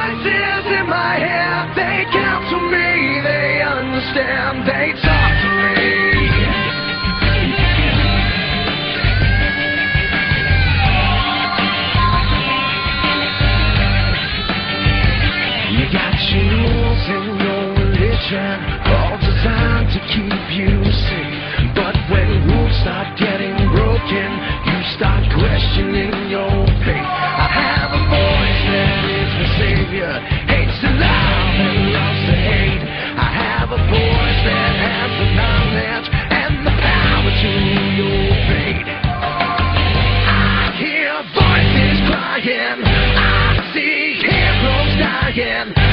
voices in my head, they counsel me, they understand, they talk to me. You got your rules and your religion, all designed to keep you safe. But when rules start getting broken, you start questioning your faith. I have a voice that is the savior, hates to love and loves to hate. I have a voice that has the knowledge and the power to your fate. I hear voices crying, I see heroes dying.